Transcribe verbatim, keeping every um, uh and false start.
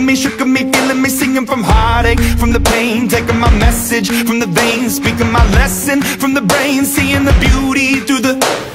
me, shook me, feeling me, singing from heartache, from the pain, taking my message from the veins, speaking my lesson from the brain, seeing the beauty through the